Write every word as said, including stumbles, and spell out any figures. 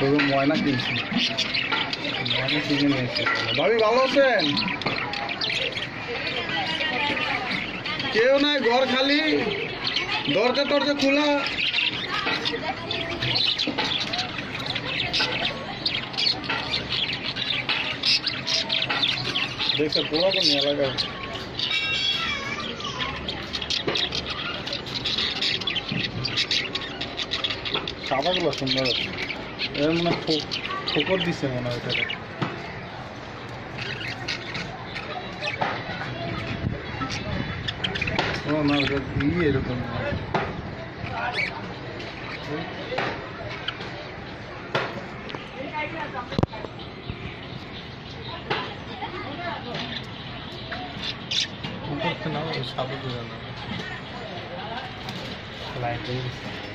শুধু ময়না কিনছি, ময়না কিনে নিয়ে এসেছে। ভাবি ভালো আছেন? কেউ নাই, ঘর খালি, দরজা টরজা খোলা। দেখছে পুরাতন এলাকায় সাদাগুলো সুন্দর আছে। এর মনে হয় ঠোকর দিচ্ছে মনে হয় এটাকে। ও না ই এরকম না সাবুজ লাইট